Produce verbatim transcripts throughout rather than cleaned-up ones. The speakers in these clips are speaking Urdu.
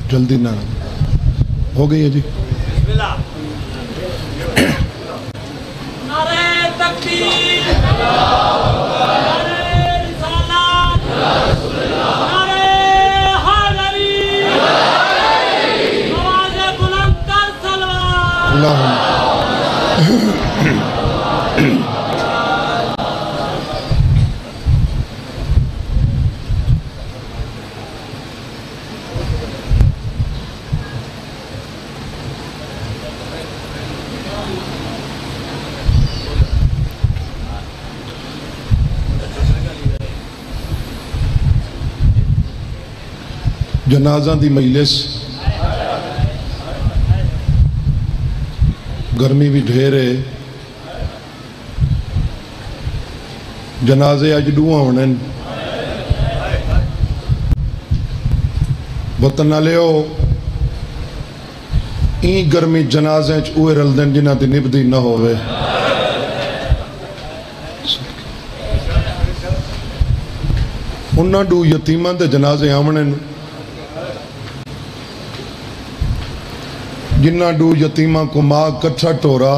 جلدی نہ ہو گئی ہے جی نعرہ تکبیر نعرہ رسالت نعرہ حیدری آواز بلند کر صلوات اللہم جنازہ دی مجلس گرمی بھی ڈھیرے جنازے اج ڈوہاں ہونن وطن لیو این گرمی جنازے چ اوے رلدن جنہ دی نبدی نہ ہوئے انہاں ڈو یتیمان دے جنازے آمنن جنہ ڈو یتیمہ کو ماں کٹھا ٹورا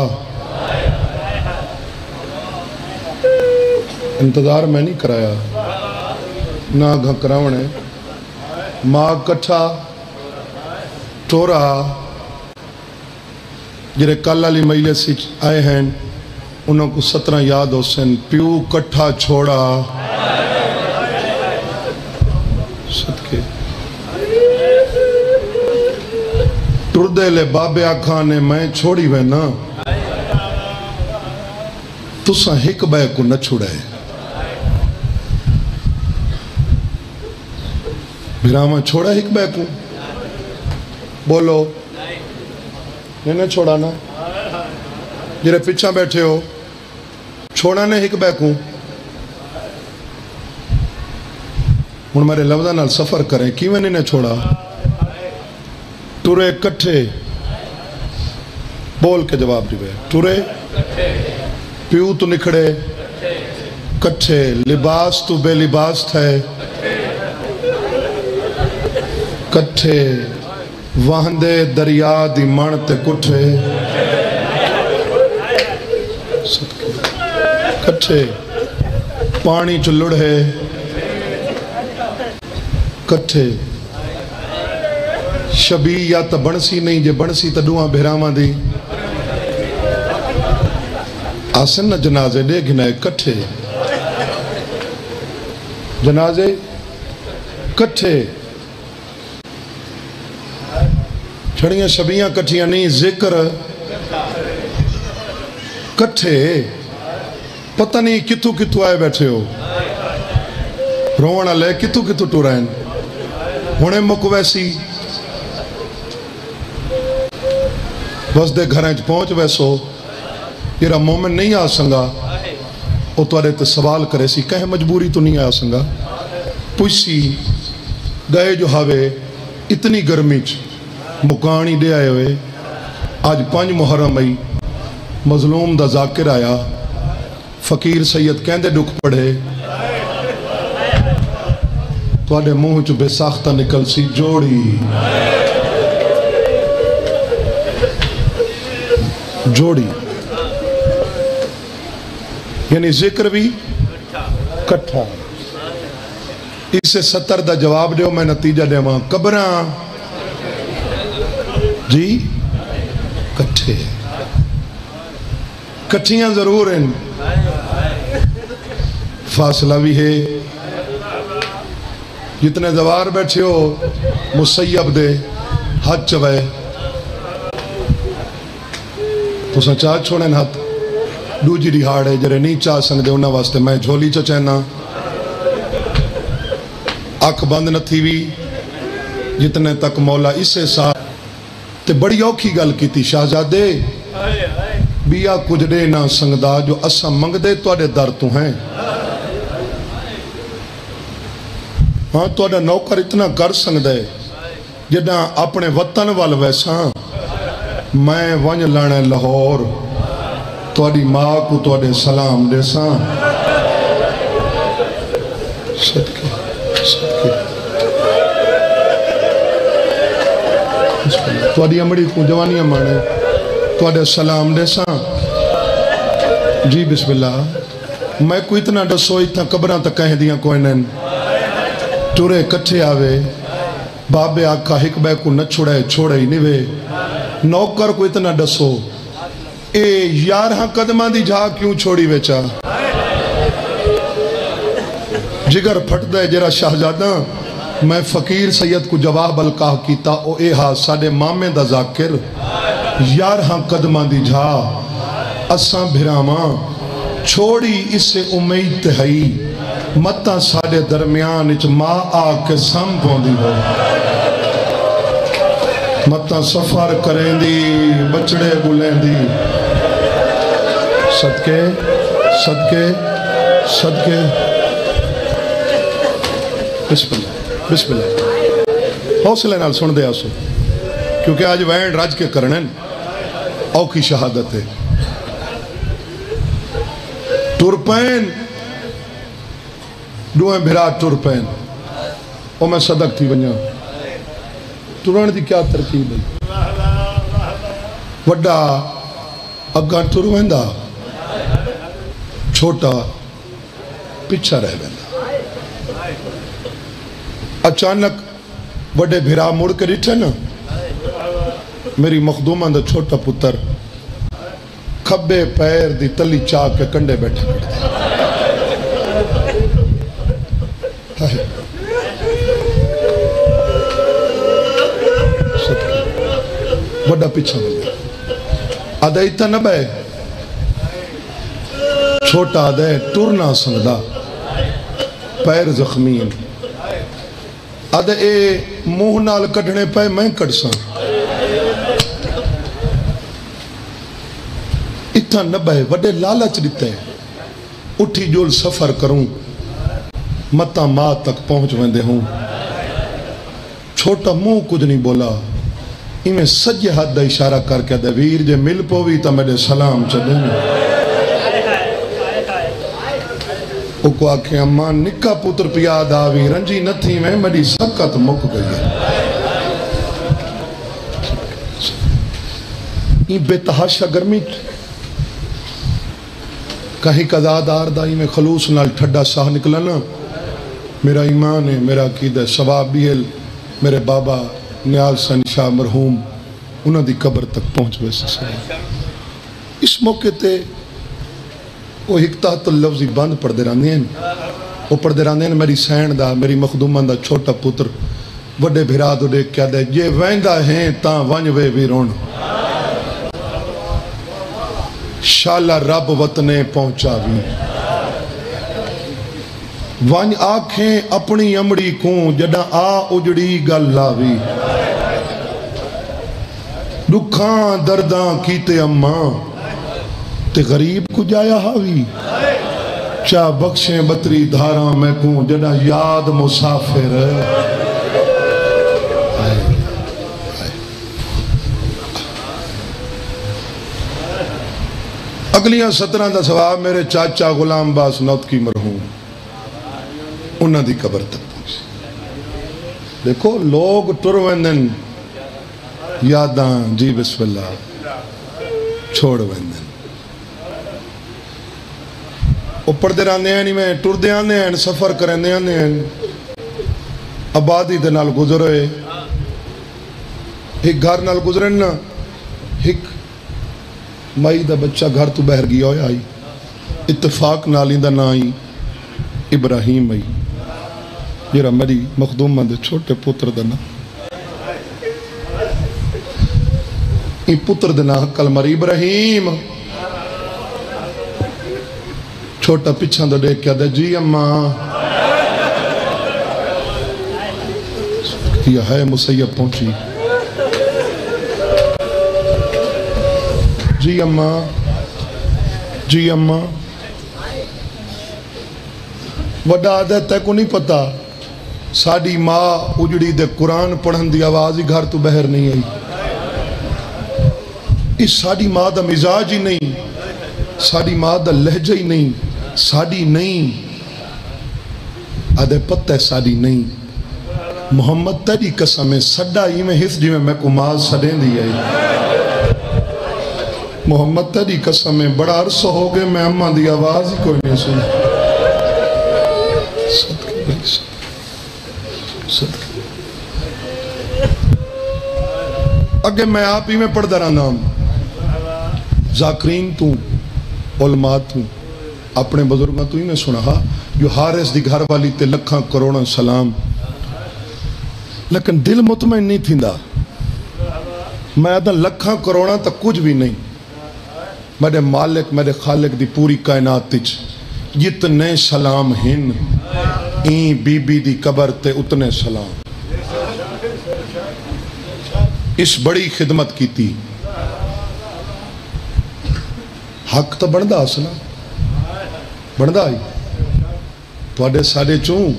انتظار میں نہیں کرایا نہ گھکراونے ماں کٹھا ٹورا جرے کل علی مجلس آئے ہیں انہوں کو سترہ یاد ہو سن پیو کٹھا چھوڑا صدقے ٹردے لے بابے آکھانے میں چھوڑی وے نا تسا ہک بے کو نہ چھوڑے بھیراما چھوڑا ہک بے کو بولو نہیں نہ چھوڑا نا جرے پچھا بیٹھے ہو چھوڑا نے ہک بے کو ان میرے لفظہ نال سفر کریں کیویں نہیں نے چھوڑا ٹورے کٹھے بول کے جواب دیوے ٹورے پیو تو نکھڑے کٹھے لباس تو بے لباس تھے کٹھے وہندے دریا دی مانتے کٹھے کٹھے پانی چو لڑھے کٹھے شبی یا تا بنسی نہیں جے بنسی تا ڈوہاں بھیراما دی آسن نا جنازے دے گھنائے کٹھے جنازے کٹھے چھڑیاں شبیاں کٹھیاں نہیں ذکر کٹھے پتہ نہیں کتو کتو آئے بیٹھے ہو رونا لے کتو کتو ٹورائن ہونے مکویسی بس دے گھرانچ پہنچ ویسو یہ رہا مومن نہیں آ سنگا او تو آرے تے سوال کرے سی کہیں مجبوری تو نہیں آ سنگا پوچھی گئے جو ہاوے اتنی گرمی چ مکانی دے آئے ہوئے آج پانچ محرم آئی مظلوم دا ذاکر آیا فقیر سید کہندے ڈک پڑھے تو آڑے منہ چو بے ساختہ نکل سی جوڑی جوڑی یعنی ذکر بھی کٹھا اسے ستر دا جواب دیو میں نتیجہ دے وہاں قبران جی کٹھے کٹھیاں ضرور ہیں فاصلہ بھی ہے جتنے دوار بیٹھے ہو مسیب دے ہاتھ چوئے تو سا چاہ چھوڑیں ہاتھ دو جی دی ہاڑے جرے نہیں چاہ سنگ دے انہا واسطے میں جھولی چا چہنا آنکھ بند نہ تھی بھی جتنے تک مولا اسے ساتھ تے بڑی اوکھی گل کی تھی شہزادے بیا کچھ دے نہ سنگ دا جو اسا منگ دے تو آڑے در تو ہیں ہاں تو آڑا نوکر اتنا کر سنگ دے جدہ اپنے وطن وال ویساں میں ونج لانے لاہور تو آڑی ماں کو تو آڑے سلام دے ساں صدقے صدقے تھوڑی امڑی کو جوانیاں مانے تھوڑے سلام دے ساں جی بسم اللہ میں کوئی اتنا ڈسو اتنا قبران تک کہیں دیاں کوئی نین ٹورے کٹھے آوے بابے آقا ہک بے کو نہ چھوڑے چھوڑے ہی نہیں وے نوکر کو اتنا ڈسو اے یار ہاں قدمان دی جھا کیوں چھوڑی ویچا جگر پھٹ دے جرا شہزادہ میں فقیر سید کو جواب القاہ کیتا او اے ہاں ساڑے مامے دا ذاکر یار ہاں قدمان دی جھا اساں بھراما چھوڑی اس سے امید تہائی متہ ساڑے درمیان اچ ماں آکے سم پوندی ہو متہ سفر کریں دی بچڑے بلیں دی صدقے صدقے صدقے بسم اللہ بسم اللہ حوصلے نال سن دے آسو کیونکہ آج وین راج کے کرنن او کی شہادت ہے ٹرپین دوئیں بھرا ٹرپین او میں صدق تھی بنیا ٹران دی کیا ترکیب ہے وڈا اگاں ٹروین دا چھوٹا پچھا رہ ویندا اچانک وڈے بھرا مڑ کے ریٹھے نا میری مخدومہ دا چھوٹا پتر کھبے پیر دی تلی چاہ کے کنڈے بیٹھے بڑا پیچھا ملے آدھے اتنا نبے چھوٹا آدھے ٹورنا سنگدہ پیر زخمین آدھے اے موہ نال کڑھنے پہ میں کڑساں اتنا نبے وڈے لالچ دیتے اٹھی جول سفر کروں متا ماں تک پہنچ ویندے ہوں چھوٹا منہ کچھ نہیں بولا ایمیں سجے ہاتھ دا اشارہ کر کے دے ویر جے مل پوی تا میرے سلام چڑھیں او کو آکھیں اماں نکا پتر پیاد آوی رنجی نہ تھی میں میری سکت مک گئی ہے این بے تحاشا گرمی کہیں قضادار دائی میں خلوص نال ٹھڈا ساہ نکلنا میرا ایمان ہے میرا عقیدہ ثواب بھی ہے میرے بابا نیال سن شاہ مرحوم انہوں دی قبر تک پہنچ ویسے سے اس موقع تے وہ حکتات اللفظی بند پڑھ دے راندے ہیں وہ پڑھ دے راندے ہیں میری سین دا میری مخدومہ دا چھوٹا پتر وڈے بھرا دو دیکھ کیا دے یہ ویندہ ہیں تاں ونجوے ویرون شالہ رب وطنے پہنچا بھی وانج آنکھیں اپنی امڑی کوں جڑا آ اجڑی گل لاوی دکھاں درداں کیتے اماں تے غریب کو جایا ہاوی چاہ بخشیں بطری دھاراں میں کوں جڑا یاد مسافر اگلیاں سترہ دا ثواب میرے چاچا غلام باس نوت کی مرحوم انہاں دی قبر تک پہنچ دیکھو لوگ ٹرویندن یاداں جی بسم اللہ چھوڑ ویندن اوپر دے راندے ہیں نہیں میں ٹر دے آنے ہیں سفر کریں دے آنے ہیں آبادی دے نال گزرے ایک گھر نال گزرن نا ایک مائی دا بچہ گھر تو بہر گیا ہویا آئی اتفاق نالی دا نا آئی ابراہیم آئی جیرا میری مخدومہ دے چھوٹے پتر دا نا ای پتر دے نا کلمر ابراہیم چھوٹا پچھان دا دیکھ کیا دے جی اماں یہ ہے مسیب پہنچی جی اماں جی اماں وڈا عادت ہے کو نہیں پتا ساڑی ماں اجڑی دے قرآن پڑھن دی آوازی گھر تو بہر نہیں آئی اس ساڑی ماں دا مزاج ہی نہیں ساڑی ماں دا لہجہ ہی نہیں ساڑی نہیں آدھے پتہ ہے ساڑی نہیں محمد تیری قسم ہے سڈا ہی میں حس جی میں میں کو ماز سڑیں دی ہے محمد تیری قسم ہے بڑا عرصہ ہو گئے میں اماں دی آواز ہی کوئی نہیں سن صدقے بھائی صدقے اگے میں آپ ہی میں پڑھ درہ نام ذاکرین تو علماء تو اپنے بزرگاں تو ہی میں سنا جو حارث دی گھر والی تے لکھاں کروڑاں سلام لیکن دل مطمئن نہیں تھیندا میں آدھا لکھاں کروڑاں تک کچھ بھی نہیں میرے مالک میرے خالق دی پوری کائنات تیچ جتنے سلام ہن این بی بی دی قبر تے اتنے سلام اس بڑی خدمت کی تھی حق تو بندہ اصلا بندہ آئی تو آڈے ساڑے چون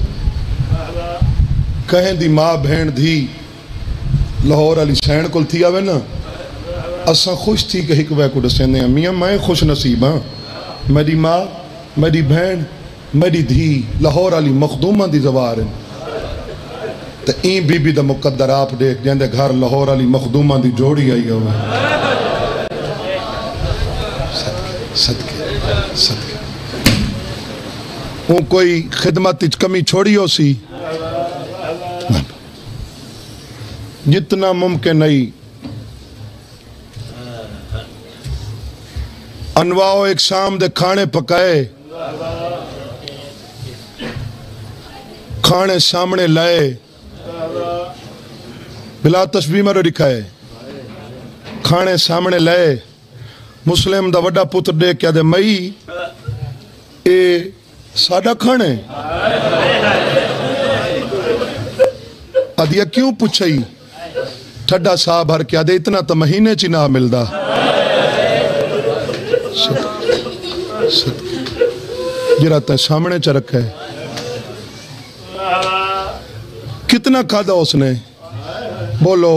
کہیں دی ماں بہن دی لاہور علی سین کل تھی آوے نا اساں خوش تھی کہ ایک وے کو دسینے ہیں میاں میں خوش نصیب ہاں میری ماں میری بہن میری دھی لاہور علی مخدومہ دی زوار ہیں تو این بی بی دا مقدر آپ دیکھ جاندے گھر لاہور علی مخدومہ دی جوڑی آئی ہوئے صدقے صدقے صدقے ہوں کوئی خدمت اچ کمی چھوڑی ہو سی جتنا ممکن نہیں انواع ایک شام دے کھانے پکائے کھانے سامنے لائے بلا تشبیہ میں رکھائے کھانے سامنے لائے مسلم دا وڈا پتر دے کیا دے مئی اے ساڑھا کھانے ادھیا کیوں پوچھئی ٹھڈا صاحب ہر کیا دے اتنا تو مہینے چی نہ ملدا جراتا ہے سامنے چا رکھا ہے کتنا کھادا اس نے بولو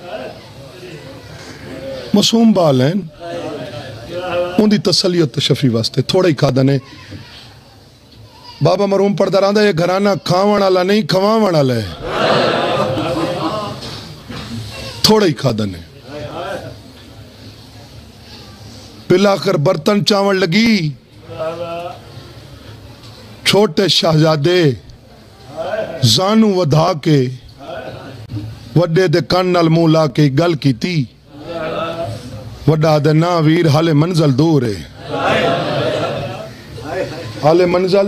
معصوم بال ہیں ان دی تسلیت شفی واسطے تھوڑا ہی کھادا نے بابا مرحوم پڑھ دراندہ یہ گھرانہ کھاوان والا نہیں کھواوان والا ہے تھوڑا ہی کھادا نے پلا کر برتن چاون لگی چھوٹے شہزادے زانو ودھا کے وڈے دے کان نال منہ لا کے گل کی تھی وڈا دے نا ویر حال منزل دور ہے حال منزل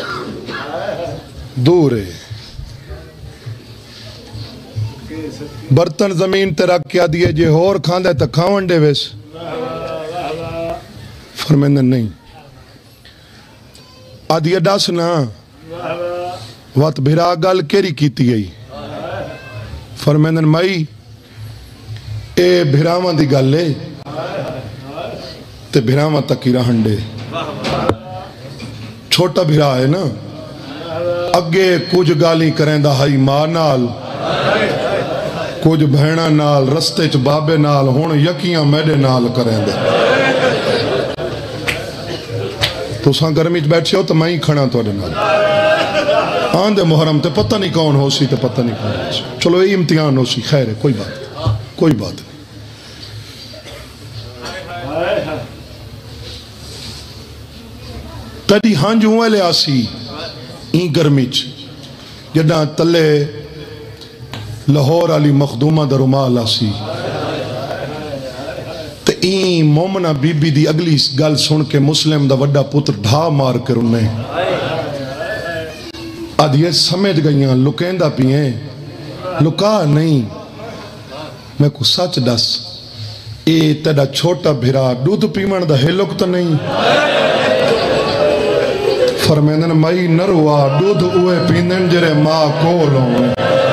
دور ہے برتن زمین تے رکھ کیا دیئے جے ہور کھاندے تا کھاون دے ویس فرمیندن نہیں آدھی اڈاس نا وات بھرا گل کیری کیتی گئی فرمیندن مائی اے بھراوان دی گل لے تے بھراوان تکی رہن دے چھوٹا بھرا ہے نا اگے کچھ گالی کریں دا ہائی ماں نال کچھ بہنہ نال رستے چ بابے نال ہون یکیاں میڈے نال کریں دے تو ساں گرمی چ بیٹھ سے ہو تو میں ہی کھڑا تو اڈے نال آن دے محرم تے پتہ نہیں کون ہو سی تے پتہ نہیں کون ہو سی چلو یہ امتحان ہو سی خیر ہے کوئی بات کوئی بات نہیں تیری ہانج ہوئے لے آسی این گرمی چ جدہ تلے لاہور علی مخدومہ در امال آسی تے این مومنہ بی بی دی اگلی گل سن کے مسلم دا وڈا پتر ڈھا مار کر انہیں آدھیے سمجھ گئیاں لکیندہ پیئیں لکا نہیں میں کو سچ دس اے تیڑا چھوٹا بھرا دودھ پیمن دا ہلک تو نہیں فرمیندن مائی نروا دودھ اوے پیندن جرے ماں کولوں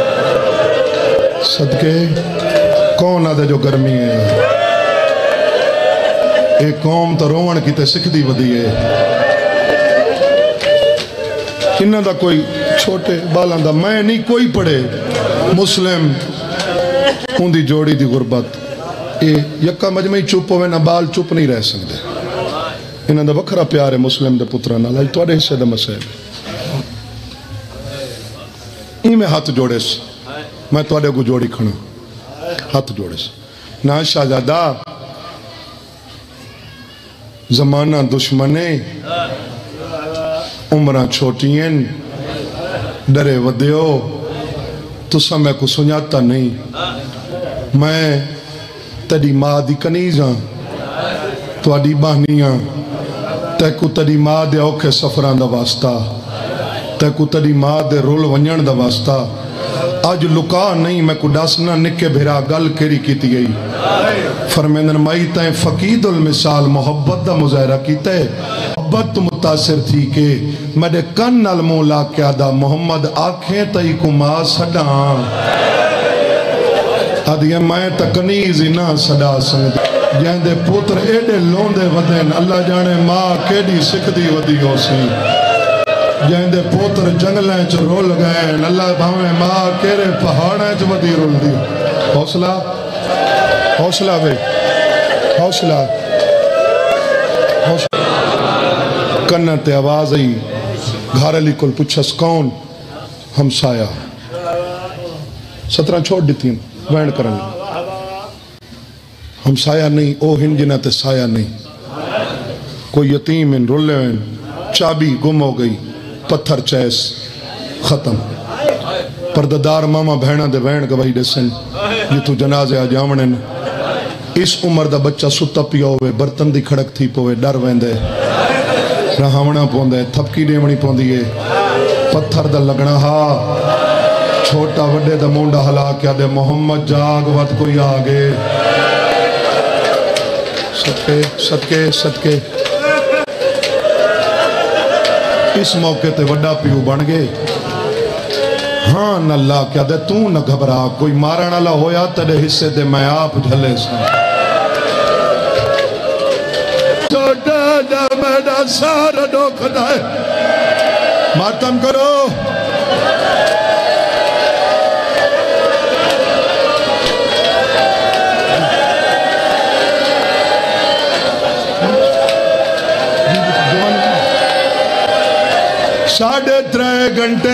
صدقے کون آدھے جو گرمی ہے ایک قوم تا روان کی تے سکھ دی ودی ہے انہاں دا کوئی چھوٹے بالاں دا میں نہیں کوئی پڑھے مسلم ان دی جوڑی دی غربت اے یکا مجمعی چپ ہوئے نہ بال چپ نہیں رہ سکتے انہاں دا وکھرا پیار ہے مسلم دے پتران اللہ تو اڑے حصے دا مسئلہ ای میں ہاتھ جوڑے میں تواڈے کو جوڑی کھڑا ہاتھ جوڑے سے نا شہزادہ زمانہ دشمنے عمرہ چھوٹی ہیں ڈرے ودیو تسا میں کو سنجاتا نہیں میں تیری ماں دی کنیزاں تواڈی بہنیاں تے کو تیری ماں دے اوکھے سفران دا واسطہ تے کو تیری ماں دے رول ونجن دا واسطہ آج لکا نہیں میں کو ڈاسنا نکے بھیرا گل کری کیتی گئی فرمیندن مائی تائیں فقید المثال محبت دا مظاہرہ کیتے محبت متاثر تھی کہ میرے کن المولا کیا دا محمد آنکھیں تائی کو ماں سڑا آدھیا میں تکنیز نہ سڑا سنگ جہاں دے پوتر ایڈے لوندے ودین اللہ جانے ماں کیڈی سکھ دی ودی ہو سی جہاں دے پوتر جنگلیں چ رول گئے اللہ بھاویں ماں کیرے پہاڑیں چ ودی رول دی حوصلہ حوصلہ بھئی حوصلہ کنت آواز آئی گھار علی کل پچھس کون ہمسایا سترہ چھوڑ دیتی ہیں وینڈ کرنے ہمسایا نہیں او ہن جنہ تے سایا نہیں کوئی یتیم ان رولے وین چابی گم ہو گئی پتھر چیس ختم پرددار ماما بہنہ دے وینڈ گواہی دے سن یہ تو جنازے آ جاونن اس عمر دا بچہ ستا پیا ہوئے برتن دی کھڑک تھی پوئے ڈر ویندے رہاونا پوندے تھپکی ڈیمنی پوندیے پتھر دا لگنا ہا چھوٹا وڈے دا مونڈا ہلا کیا دے محمد جاگ وقت کوئی آگے صدقے صدقے صدقے اس موقع تے وڈا پیو بن گئے ہاں نہ اللہ کیا دے تو نہ گھبرا کوئی مارن اللہ ہویا تیرے حصے دے میں آپ جھلے سا چھوٹا دا میڈا سارا ڈوکھ دائے ماتم کرو ساڑھے ترے گھنٹے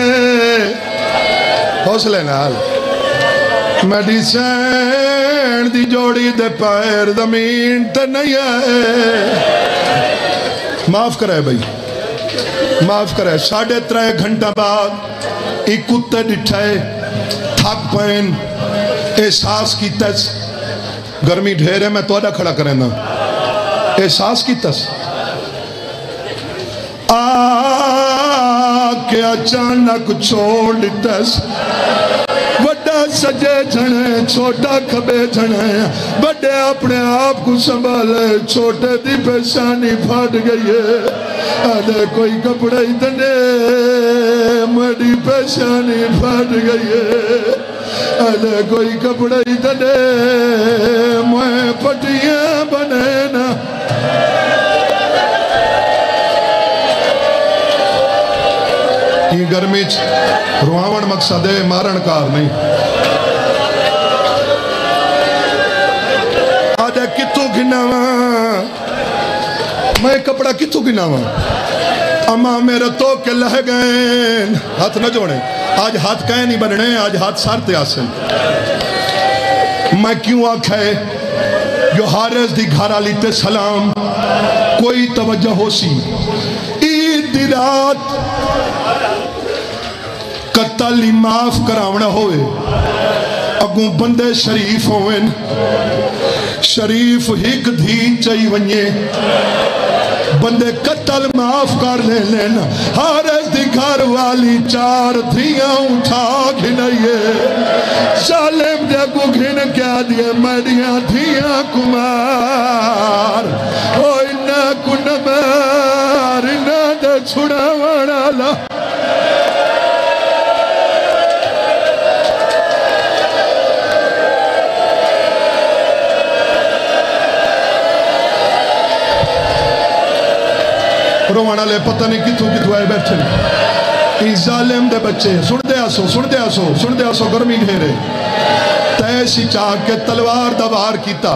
حوصلے نال میڈی سین دی جوڑی دے پیر زمین تے نہیں ہے معاف کرے بھئی معاف کرے ساڑھے ترے گھنٹہ بعد ایک کتے ڈٹھائے تھک پین احساس کی تس گرمی ڈھیرے میں توڑا کھڑا کریں نا احساس کی تس آکے اچانک چھوڑ تس وڈا سجے جھنے چھوٹا کھبے جھنے بڑے اپنے آپ کو سنبھالے چھوٹے دی پیشانی پھاٹ گئی ہے آدھے کوئی کپڑے اتنے میری پیشانی پھاٹ گئی ہے آدھے کوئی کپڑے اتنے میں پٹیاں بنے نا یہ گرمی رواون مقصد ہے مارن کار نہیں آجا کتو گھناوا میں کپڑا کتو گھناوا اما میرے تو کے لہ گئے ہاتھ نہ جوڑیں آج ہاتھ کہیں نہیں بننے آج ہاتھ سارتے آسن میں کیوں آکھے جو حارس دی گھارا لیتے سلام کوئی توجہ ہو سی عید دی رات قتل معاف کراونا ہوئے اگوں بندے شریف ہوئے شریف ہک دھی چاہی ونیے بندے قتل معاف کر لے لینا حارس دی گھر والی چار دھیاں اٹھا گھنائیے ظالم جگو گھن کیا دیے میڈیاں دھیاں کمار او انہ کنمار انہ دے چھڑا وڑالا روانا لے پتہ نہیں کتو کتو آئے بیٹھے این ظالم دے بچے سن دے آسو سن دے آسو سن دے آسو گرمی ڈھیرے تیسی چاہ کے تلوار دوار کیتا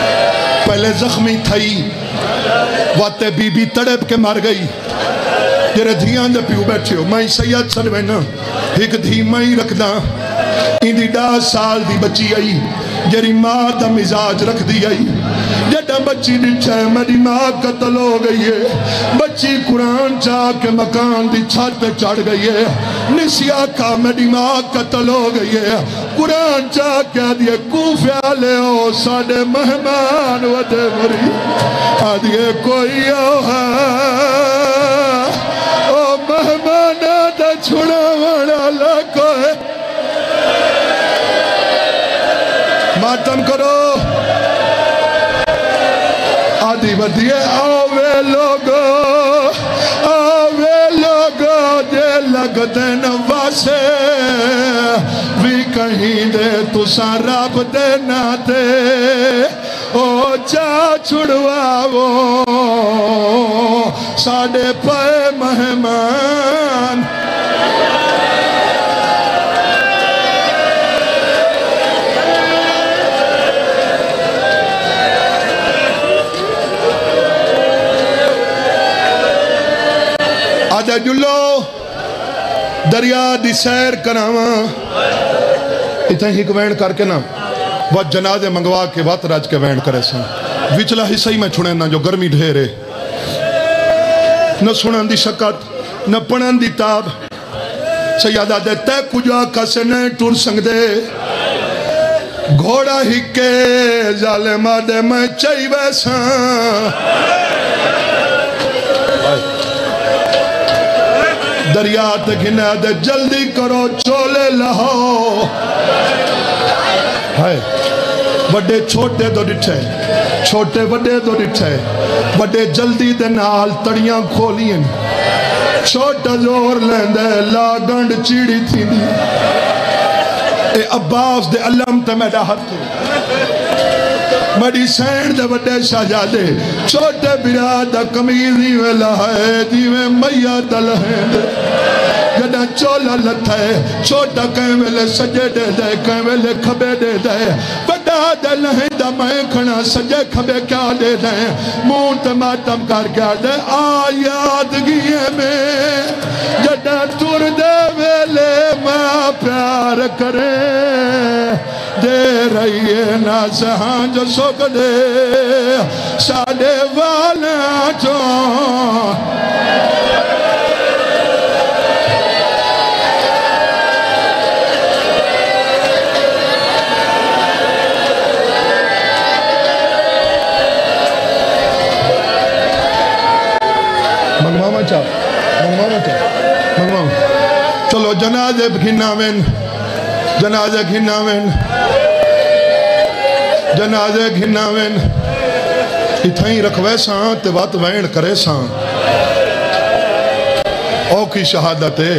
پہلے زخمی تھئی واتے بی بی تڑپ کے مار گئی جڑے دھیاں دے پیو بیٹھے ہو میں سید سنوینا ایک دھی میں رکھدا اندی ڈاہ سال دی بچی آئی جری ماں دا مزاج رکھ دی آئی جڑا بچی ڈٹھا ہے میری ماں قتل ہو گئی ہے بچی قرآن چاہ کے مکان دی چھت پہ چڑھ گئی ہے نسیا کا میری ماں قتل ہو گئی ہے قرآن چاہ کہہ دیئے کوفہ لے ہو ساڑے مہمان ودے مری آدھئے کوئی آو ہے او مہمانہ دا چھوڑا وڑا لکو ہے ماتم کرو آدھی بدھیے آوے لوگو آوے لوگو دے لگ دے نواسے بھی کہیں دے تو سارب دے ناتے او چا چھڑوا وہ ساڑے پائے مہمان آجا جلو دریا دی سیر کراواں اتنے ہی کوین کر کے نا وہ جنازے منگوا کے وات راج کے وین کرے سن وچلا حصہ ہی میں چھوڑے نا جو گرمی ڈھیرے نہ سنن دی شکت نہ پڑھن دی تاب سیادہ دے تے کجا کسے نے ٹور سنگ دے گھوڑا ہی کے ظالمہ دے میں چاہی ویسا دریا تے گھنے دے جلدی کرو چولے لہو ہائے بڑے چھوٹے دو ڈٹھے چھوٹے بڑے دو ڈٹھے بڑے جلدی دے نال تڑیاں کھولین چھوٹا زور لیندے لاغنڈ چیڑی تھی دی اے عباس دے علم تے میڈا ہاتھ مڑی سینڈ دے بڑے شاہجادے چھوٹے برادہ کمیزی میں لہائے دیویں میہ دلہیں دے جڑا چولا لتھا ہے چھوٹا کہیں ویلے سجے دے دے کہیں ویلے کھبے دے دے بڑا دے لہیں دا میں کھنا سجے کھبے کیا دے دے مونت ماتم کر کیا دے آیادگیے میں جڑا تور دے ویلے ماں پیار کرے دے رہی ہے ناسہاں جو سوک دے ساڑے والا چون منگواما چاہ منگواما چاہ منگواما چلو جنازے بھناوین جنازے گھناوین جنازے گھناوین اتھائیں رکھوے ساں تے بات وین کرے ساں او کی شہادت ہے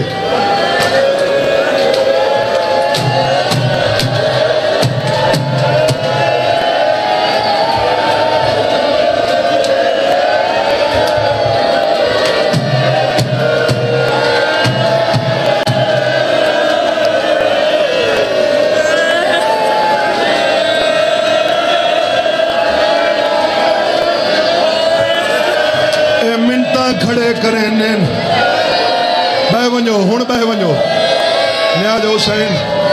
کھڑے کریں نین بہ ونجو ہون بہ ونجو نیاز حسین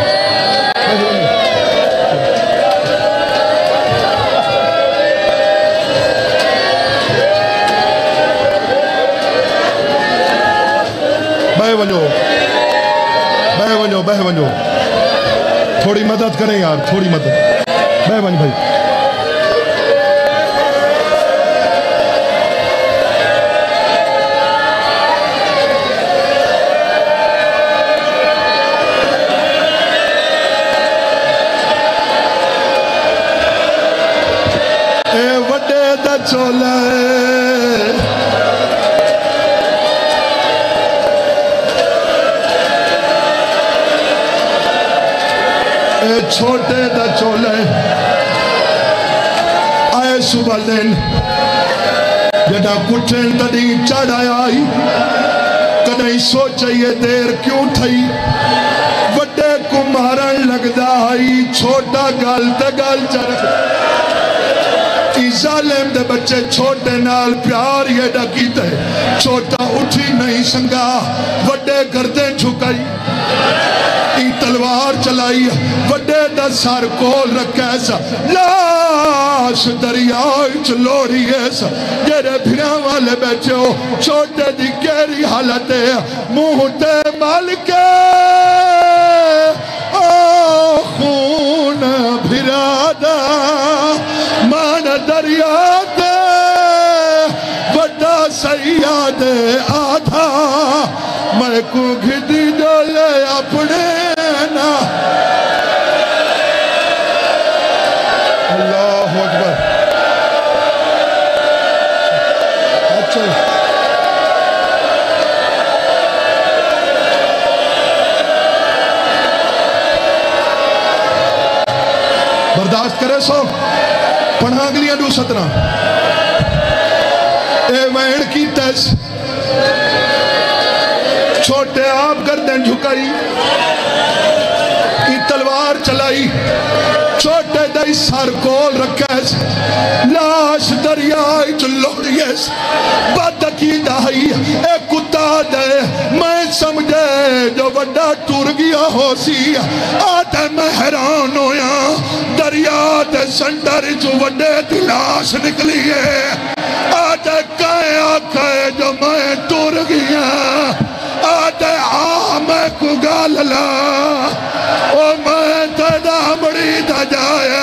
بہ ونجو بہ ونجو بہ ونجو تھوڑی مدد کریں یار تھوڑی مدد بہ ونج بھائی چولے اے چھوٹے دا چولے آئے صبح دن جڑا کٹھن تڑی چڑھ آئی کدھیں سوچئیے دیر کیوں تھئی وڈے کو مارن لگ دا آئی چھوٹا گل تے گل چرک ظالم دے بچے چھوٹے نال پیار یہ ڈکیتے چھوٹا اٹھی نہیں سنگا وڈے گردیں جھکائی ای تلوار چلائی وڈے دا سار کول رکھا ایسا لاش دریائی چلوڑی ایسا جیرے بھیران والے بیٹھے ہو چھوٹے دی کیری حالت ہے موہتے مالکے خون بھرادا مان دریا دے وڈا سیاد آدھا میں کو گھڑی ڈولے اپنے نا اللہ اکبر اچھا برداشت کرے سو پڑھا گلیاں دو سترہ اے وین کی تیس چھوٹے آپ گردن جھکائی ای تلوار چلائی چھوٹے دائی سار کول رکھیس لاش دریائی چلوڑیس بات کی دائی اے کتا دے میں سمجھے جو وڈا ٹور گیا ہو سی آتے میں حیران ہویا دریا دے سنڈر جو وڈے دی لاش نکلی ہے آتے کائے آکھے جو میں ٹور گیا آتے آمیں کو گاللا او میں تیدا بڑی دا جایا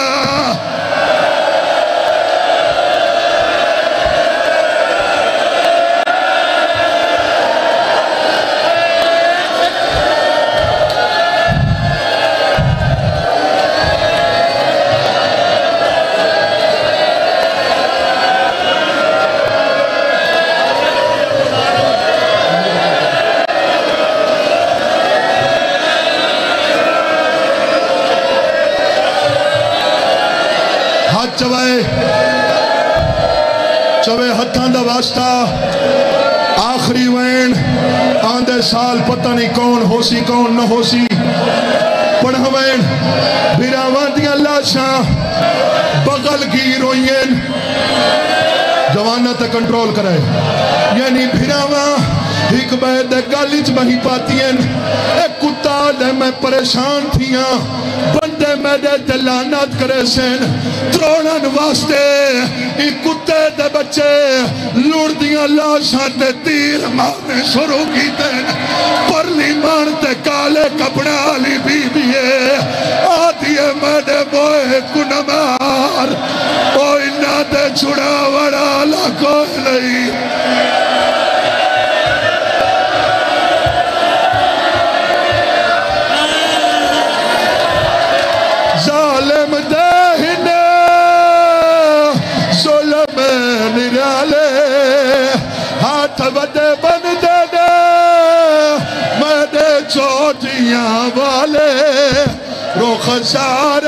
چوے چوے ہتھاں دا واسطہ آخری وین آندے سال پتہ نہیں کون ہو سی کون نہ ہو سی پڑھا وین بھیراوان دیا لاشاں بغل گیر ہوئین جوانہ تے کنٹرول کرے یعنی بھیراوان ایک بیدے گالیچ بہی پاتین ایک کتا دے میں پریشان تھیاں بندے میں دے دلانات کرے سین تروڑن واسطے ایک کتے دے بچے لوڑ دیا لاشاں تے تیر مارنے شروع کی دین پرلی مانتے کالے کپڑا لی بی بی ہے آدھیے میں دے بوئے کنمار اوہ انہ دے چھڑا وڑا لکوئی لئی ظالم دہنے ظلم نرالے ہاتھ وڈے بن دے دے میرے چوٹیاں والے روخ سار